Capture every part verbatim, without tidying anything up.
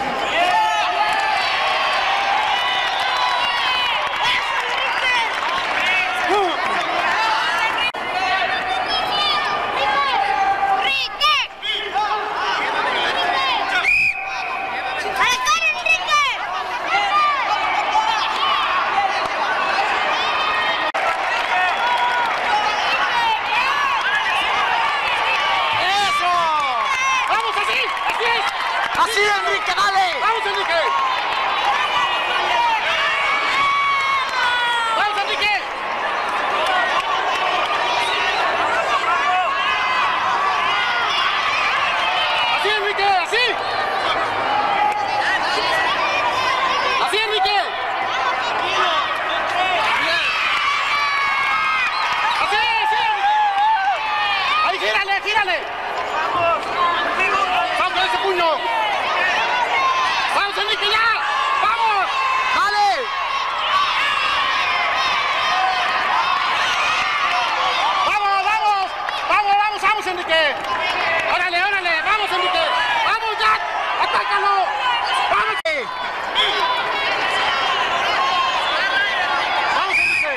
¡Así, Enrique, dale! ¡Vamos, Enrique! ¡Vamos, Enrique! ¡Así, Enrique! ¡Así! ¡Así, Enrique! ¡Así, así! ¡Ahí, gírale, gírale! ¡Vamos con ese puño! ¡Vamos, Enrique, ya! ¡Vamos! ¡Dale! ¡Vamos, vamos! ¡Vamos, vamos, vamos, Enrique! ¡Órale, órale! ¡Vamos, Enrique! ¡Vamos, ya! ¡Atácalo! ¡Vamos! ¡Vamos, Enrique!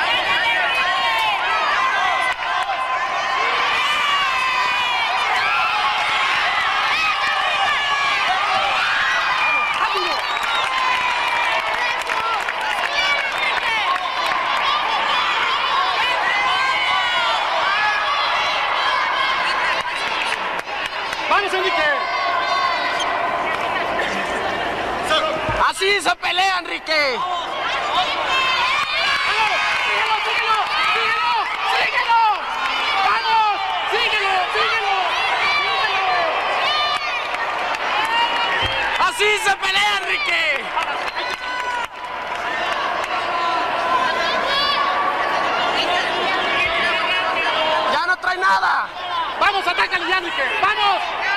¡Vamos, Enrique! ¡Así se pelea, Enrique! ¡Síguelo, síguelo! ¡Síguelo! ¡Síguelo! ¡Vamos! ¡Síguelo, síguelo! ¡Síguelo! ¡Así se pelea, Enrique! ¡Ya no trae nada! ¡Vamos, atácale ya, Enrique! ¡Vamos!